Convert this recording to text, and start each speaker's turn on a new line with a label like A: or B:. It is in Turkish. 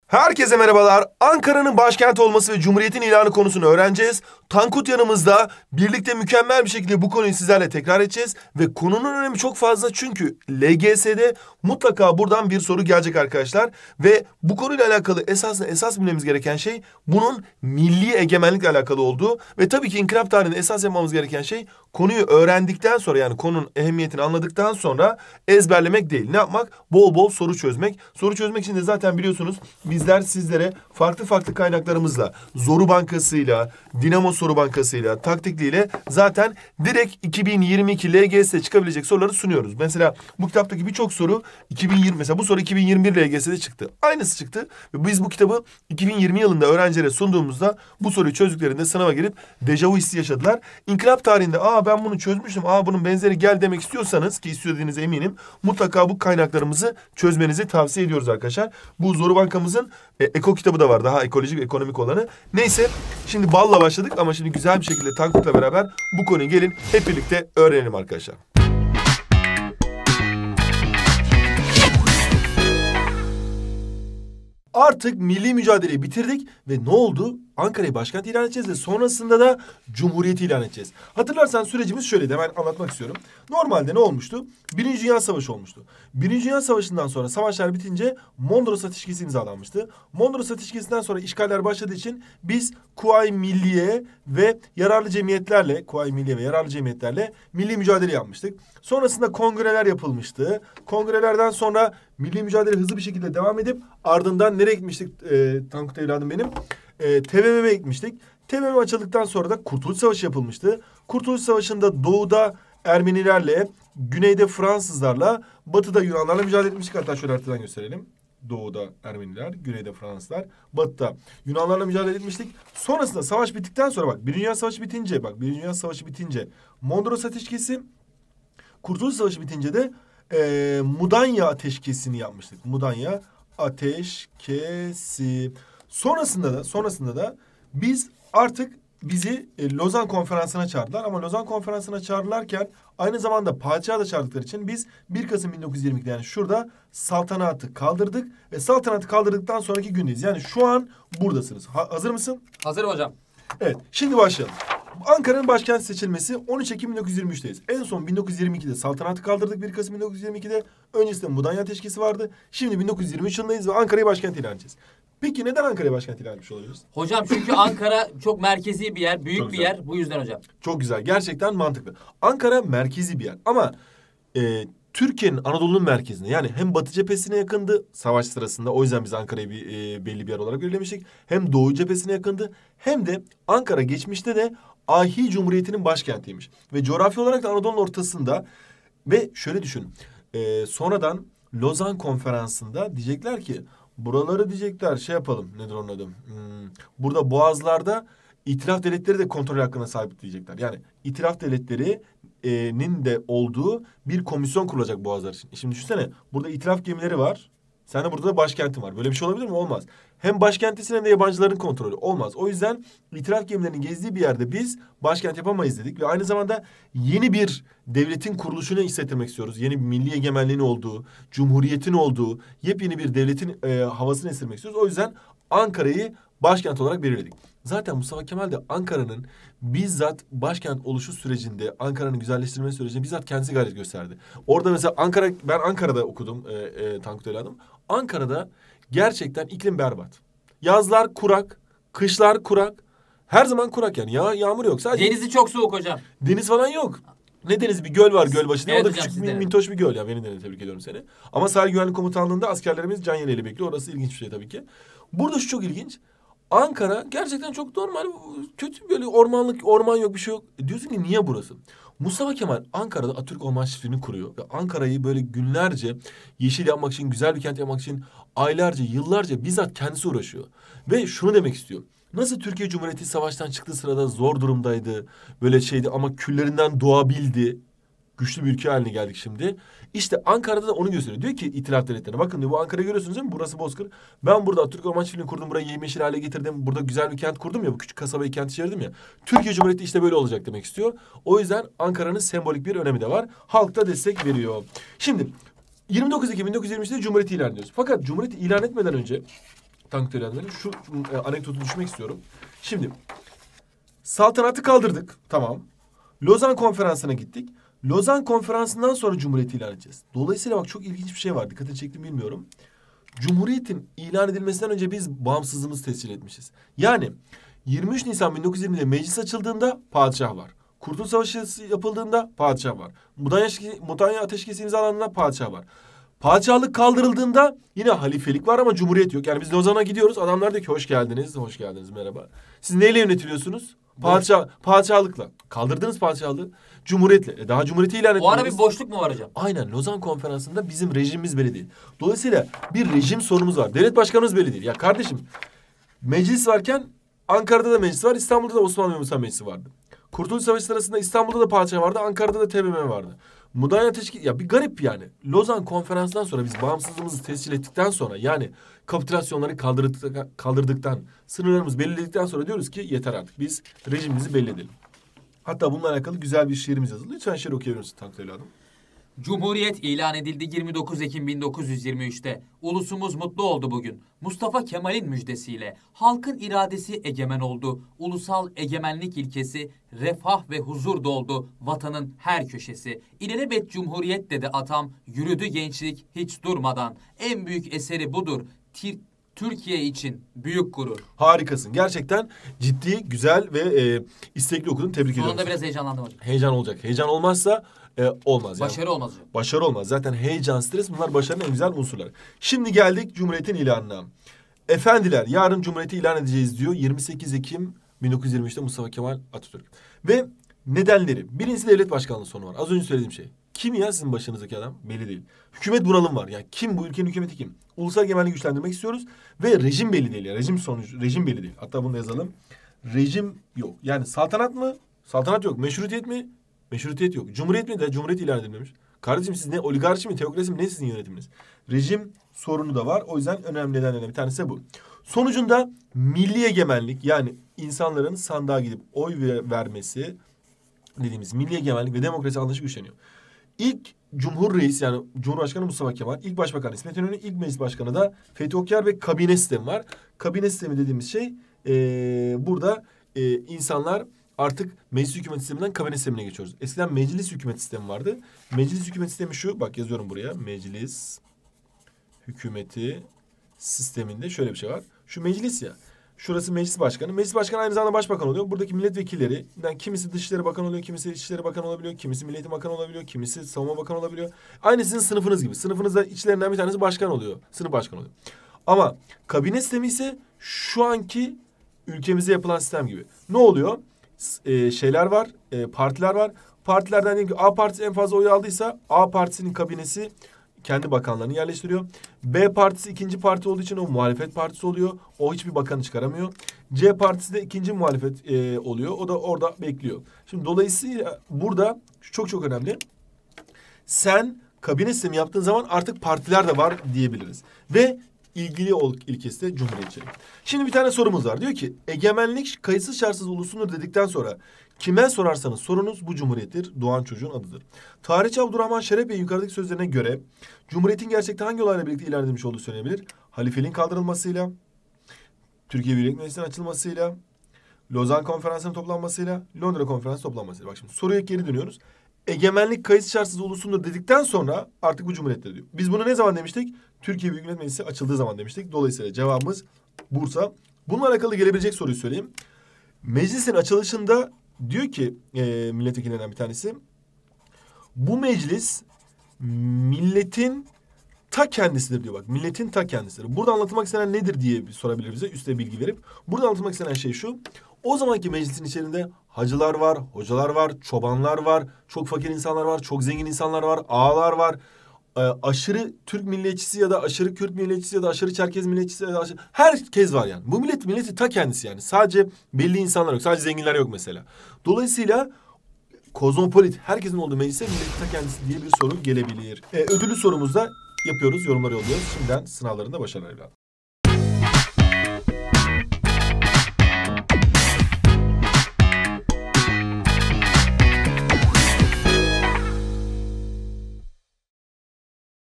A: Herkese merhabalar. Ankara'nın başkent olması ve Cumhuriyet'in ilanı konusunu öğreneceğiz. Tankut yanımızda. Birlikte mükemmel bir şekilde bu konuyu sizlerle tekrar edeceğiz. Ve konunun önemi çok fazla çünkü LGS'de mutlaka buradan bir soru gelecek arkadaşlar. Ve bu konuyla alakalı esas bilmemiz gereken şey bunun milli egemenlikle alakalı olduğu. Ve tabii ki inkılap tarihinde esas yapmamız gereken şey konuyu öğrendikten sonra, yani konunun ehemmiyetini anladıktan sonra ezberlemek değil. Ne yapmak? Bol bol soru çözmek. Soru çözmek için de zaten biliyorsunuz bizler sizlere farklı kaynaklarımızla, Zoru Bankası'yla, Dinamo Soru Bankası'yla, Taktikli'yle zaten direkt 2022 LGS'de çıkabilecek soruları sunuyoruz. Mesela bu kitaptaki birçok soru 2020, mesela bu soru 2021 LGS'de çıktı. Aynısı çıktı ve biz bu kitabı 2020 yılında öğrencilere sunduğumuzda bu soruyu çözdüklerinde sınava girip dejavu hissi yaşadılar. İnkılap tarihinde ben bunu çözmüştüm, bunun benzeri gel demek istiyorsanız, ki istediğinize eminim, mutlaka bu kaynaklarımızı çözmenizi tavsiye ediyoruz arkadaşlar. Bu Zoru Bankamızın Eko kitabı da var, daha ekolojik ve ekonomik olanı. Neyse, şimdi balla başladık ama şimdi güzel bir şekilde Tankut'la beraber bu konuyu gelin hep birlikte öğrenelim arkadaşlar. Artık milli mücadeleyi bitirdik ve ne oldu? Ankara'yı başkent ilan edeceğiz ve sonrasında da Cumhuriyeti ilan edeceğiz. Hatırlarsan sürecimiz şöyleydi, hemen anlatmak istiyorum. Normalde ne olmuştu? Birinci Dünya Savaşı olmuştu. Birinci Dünya Savaşı'ndan sonra savaşlar bitince Mondros Ateşkesi imzalanmıştı. Mondros Ateşkesi'nden sonra işgaller başladığı için biz Kuvayi Milliye ve yararlı cemiyetlerle, milli mücadele yapmıştık. Sonrasında kongreler yapılmıştı. Kongrelerden sonra milli mücadele hızlı bir şekilde devam edip ardından nereye gitmiştik Tankut evladım benim? TBMM'ye gitmiştik. TBMM açıldıktan sonra da Kurtuluş Savaşı yapılmıştı. Kurtuluş Savaşı'nda doğuda Ermenilerle, güneyde Fransızlarla, batıda Yunanlarla mücadele etmiştik. Hatta şöyle haritadan gösterelim. Doğuda Ermeniler, güneyde Fransızlar, batıda Yunanlarla mücadele etmiştik. Sonrasında savaş bittikten sonra Birinci Dünya Savaşı bitince Mondros Ateşkesi, Kurtuluş Savaşı bitince de Mudanya Ateşkesi'ni yapmıştık. Mudanya Ateşkesi. Sonrasında da biz artık bizi Lozan Konferansı'na çağırdılar. Ama Lozan Konferansı'na çağrılarken aynı zamanda padişahı da çağırdıkları için biz 1 Kasım 1922'de, yani şurada saltanatı kaldırdık. Ve saltanatı kaldırdıktan sonraki gündeyiz. Yani şu an buradasınız. Hazır mısın?
B: Hazırım hocam.
A: Evet, şimdi başlayalım. Ankara'nın başkent seçilmesi 13 Ekim 1923'teyiz. En son 1922'de saltanatı kaldırdık, 1 Kasım 1922'de. Öncesinde Mudanya Ateşkesi vardı. Şimdi 1923 yılındayız ve Ankara'yı başkent ilan edeceğiz. Peki neden Ankara'yı başkent ilan etmiş olabiliriz?
B: Hocam çünkü Ankara çok merkezi bir yer, büyük bir yer. Bu yüzden hocam.
A: Çok güzel, gerçekten mantıklı. Ankara merkezi bir yer ama Türkiye'nin, Anadolu'nun merkezine, yani hem Batı cephesine yakındı savaş sırasında. O yüzden biz Ankara'yı belli bir yer olarak belirlemiştik. Hem Doğu cephesine yakındı, hem de Ankara geçmişte de Ahi Cumhuriyeti'nin başkentiymiş. Ve coğrafi olarak da Anadolu'nun ortasında. Ve şöyle düşün, sonradan Lozan Konferansı'nda diyecekler ki, buraları diyecekler şey yapalım, nedir onun adı? Burada boğazlarda İtilaf devletleri de kontrol hakkına sahip diyecekler. Yani İtilaf devletlerinin de olduğu bir komisyon kurulacak boğazlar için. Şimdi düşünsene, burada İtilaf gemileri var. Sen de burada da başkentin var. Böyle bir şey olabilir mi? Olmaz. Hem başkentisin hem de yabancıların kontrolü. Olmaz. O yüzden İtilaf gemilerinin gezdiği bir yerde biz başkent yapamayız dedik. Ve aynı zamanda yeni bir devletin kuruluşunu hissettirmek istiyoruz. Yeni bir milli egemenliğin olduğu, cumhuriyetin olduğu, yepyeni bir devletin havasını estirmek istiyoruz. O yüzden Ankara'yı başkent olarak belirledik. Zaten Mustafa Kemal de Ankara'nın bizzat başkent oluşu sürecinde, Ankara'nın güzelleştirme sürecinde bizzat kendisi gayret gösterdi. Orada mesela ben Ankara'da okudum Tankut evladım. Ankara'da gerçekten iklim berbat. Yazlar kurak, kışlar kurak. Her zaman kurak yani. Yağmur yok. Sadece
B: Denizi çok soğuk hocam.
A: deniz falan yok. Ne denizi? Bir göl var, Gölbaşı diye.
B: Evet
A: O da
B: hocam,
A: küçük
B: sizde.
A: mintoş bir göl ya. Beni de tebrik ediyorum seni. Ama Sahil Güvenlik Komutanlığı'nda askerlerimiz can yeleğiyle bekliyor. Orası ilginç bir şey tabii ki. Burada şu çok ilginç. Ankara gerçekten çok normal, kötü böyle orman yok, bir şey yok. Diyorsun ki niye burası? Mustafa Kemal Ankara'da Atatürk Orman Çiftliği'ni kuruyor. Ve Ankara'yı böyle günlerce yeşil yapmak için, güzel bir kent yapmak için aylarca, yıllarca bizzat kendisi uğraşıyor. Ve şunu demek istiyor. Nasıl Türkiye Cumhuriyeti savaştan çıktığı sırada zor durumdaydı, böyle şeydi ama küllerinden doğabildi. Güçlü bir ülke haline geldik şimdi. İşte Ankara'da da onu gösteriyor. Diyor ki İtilaf devletlerine, bakın diyor, bu Ankara'yı görüyorsunuz değil mi? Burası Bozkır. Ben burada Atatürk Orman Çiftliği'ni kurdum. Burayı yemyeşil hale getirdim. Burada güzel bir kent kurdum ya. Bu küçük kasabayı kent çevirdim ya. Türkiye Cumhuriyeti işte böyle olacak demek istiyor. O yüzden Ankara'nın sembolik bir önemi de var. Halk da destek veriyor. Şimdi 29 Ekim 1923'te Cumhuriyeti ilan ediyoruz. Fakat Cumhuriyeti ilan etmeden önce Tankut Erenler'in şu anekdotu düşmek istiyorum. Şimdi saltanatı kaldırdık. Tamam. Lozan Konferansı'na gittik. Lozan Konferansı'ndan sonra Cumhuriyeti ilan edeceğiz. Dolayısıyla bak çok ilginç bir şey var. Dikkatini çektim bilmiyorum. Cumhuriyetin ilan edilmesinden önce biz bağımsızlığımızı tescil etmişiz. Yani 23 Nisan 1920'de meclis açıldığında padişah var. Kurtuluş Savaşı yapıldığında padişah var. Mudanya Ateşkesi imzalandığında padişah var. Padişahlık kaldırıldığında yine halifelik var ama cumhuriyet yok. Yani biz Lozan'a gidiyoruz. Adamlar diyor ki hoş geldiniz, hoş geldiniz, merhaba. Siz neyle yönetiliyorsunuz? Padişahlıkla. Kaldırdınız padişahlığı. Cumhuriyetle. Daha cumhuriyeti ilan etmediniz.
B: O ara bir boşluk mu var hocam?
A: Aynen. Lozan Konferansı'nda bizim rejimimiz belli değil. Dolayısıyla bir rejim sorunumuz var. Devlet başkanımız belli değil. Ya kardeşim meclis varken Ankara'da da meclis var. İstanbul'da da Osmanlı ve Musa Meclisi vardı. Kurtuluş Savaşı sırasında İstanbul'da da padişah vardı. Ankara'da da TBMM vardı. Mudanya Ateşkesi... Ya bir garip yani. Lozan Konferansı'ndan sonra biz bağımsızlığımızı tescil ettikten sonra yani kapitülasyonları kaldırdıktan, sınırlarımızı belirledikten sonra diyoruz ki yeter artık. Biz rejimimizi belli edelim. Hatta bununla alakalı güzel bir şiirimiz yazıldı. Lütfen şiir okuyabilir misin Tankut evladım?
B: Cumhuriyet ilan edildi 29 Ekim 1923'te. Ulusumuz mutlu oldu bugün. Mustafa Kemal'in müjdesiyle halkın iradesi egemen oldu. Ulusal egemenlik ilkesi, refah ve huzur doldu vatanın her köşesi. İlelebet Cumhuriyet dedi atam, yürüdü gençlik hiç durmadan. En büyük eseri budur. Türkiye için büyük gurur.
A: Harikasın. Gerçekten ciddi, güzel ve istekli okudun. Tebrik ediyorum.
B: Sonunda biraz heyecanlandım hocam.
A: Heyecan olacak. Heyecan olmazsa olmaz. Yani.
B: Başarı olmaz hocam.
A: Başarı olmaz. Zaten heyecan, stres bunlar başarının en güzel unsurları. Şimdi geldik Cumhuriyet'in ilanına. Efendiler yarın Cumhuriyeti ilan edeceğiz diyor. 28 Ekim 1923'te Mustafa Kemal Atatürk. Ve nedenleri. Birincisi devlet başkanlığı sonu var. Az önce söylediğim şey. Kim ya sizin başınızdaki adam? Belli değil. Hükümet bunalım var. Yani kim bu ülkenin hükümeti kim? Ulusal egemenliği güçlendirmek istiyoruz. Ve rejim belli değil. Yani rejim belli değil. Hatta bunu da yazalım. Rejim yok. Yani saltanat mı? Saltanat yok. Meşrutiyet mi? Meşrutiyet yok. Cumhuriyet mi? De Cumhuriyet ilan edilmemiş. Kardeşim siz ne oligarşi mi? Teokrasi mi? Ne sizin yönetiminiz? Rejim sorunu da var. O yüzden önemli nedenlerden bir tanesi de bu. Sonucunda milli egemenlik yani insanların sandığa gidip oy vermesi dediğimiz milli egemenlik ve demokrasi anlayışı güçleniyor. İlk Cumhur Reis yani Cumhurbaşkanı Mustafa Kemal, ilk Başbakan İsmet İnönü, ilk Meclis Başkanı da Fethi Okyar ve kabine sistemi var. Kabine sistemi dediğimiz şey burada insanlar artık meclis hükümet sisteminden kabine sistemine geçiyoruz. Eskiden meclis hükümet sistemi vardı. Meclis hükümet sistemi şu, bak yazıyorum buraya. Meclis hükümeti sisteminde şöyle bir şey var. Şu meclis ya. Şurası meclis başkanı. Meclis başkanı aynı zamanda başbakan oluyor. Buradaki milletvekilleri, yani kimisi Dışişleri Bakanı oluyor, kimisi İçişleri Bakanı olabiliyor, kimisi Milli Eğitim Bakanı olabiliyor, kimisi Savunma Bakanı olabiliyor. Aynı sizin sınıfınız gibi. Sınıfınızda içlerinden bir tanesi başkan oluyor. Sınıf başkanı oluyor. Ama kabine sistemi ise şu anki ülkemizde yapılan sistem gibi. Ne oluyor? Şeyler var, partiler var. Partilerden diyelim ki A partisi en fazla oy aldıysa A partisinin kabinesi kendi bakanlarını yerleştiriyor. B partisi ikinci parti olduğu için o muhalefet partisi oluyor. O hiçbir bakanı çıkaramıyor. C partisi de ikinci muhalefet oluyor. O da orada bekliyor. Şimdi dolayısıyla burada çok çok önemli. Sen kabine sistemi yaptığın zaman artık partiler de var diyebiliriz. Ve ilgili ilkesi de cumhuriyetçilik. Şimdi bir tane sorumuz var. Diyor ki egemenlik kayıtsız şartsız ulusundur dedikten sonra kime sorarsanız sorunuz bu cumhuriyettir. Doğan çocuğun adıdır. Tarihçi Abdurrahman Şeref Bey'in yukarıdaki sözlerine göre Cumhuriyetin gerçekte hangi olayla birlikte ilan edilmiş olduğu söylenebilir? Halifeliğin kaldırılmasıyla, Türkiye Büyük Millet Meclisi'nin açılmasıyla, Lozan Konferansı'nın toplanmasıyla, Londra Konferansı toplanmasıyla. Bak şimdi soruya geri dönüyoruz. Egemenlik kayıtsız şartsız ulusundur dedikten sonra artık bu cumhuriyettir diyor. Biz bunu ne zaman demiştik? Türkiye Büyük Millet Meclisi açıldığı zaman demiştik. Dolayısıyla cevabımız Bursa. Bununla alakalı gelebilecek soruyu söyleyeyim. Meclisin açılışında diyor ki milletvekillerinden bir tanesi. Bu meclis milletin ta kendisidir diyor bak. Milletin ta kendisidir. Burada anlatılmak istenen nedir diye sorabilir bize üstte bilgi verip. Burada anlatılmak istenen şey şu. O zamanki meclisin içerisinde hacılar var, hocalar var, çobanlar var, çok fakir insanlar var, çok zengin insanlar var, ağalar var. Aşırı Türk milliyetçisi ya da aşırı Kürt milliyetçisi ya da aşırı Çerkez milliyetçisi ya da herkes var yani. Bu milleti ta kendisi yani. Sadece belli insanlar yok. Sadece zenginler yok mesela. Dolayısıyla kozmopolit herkesin olduğu meclise milleti ta kendisi diye bir soru gelebilir. Ödüllü sorumuzda yapıyoruz, yorumları yolluyoruz. Şimdiden sınavlarında başarılar evladım.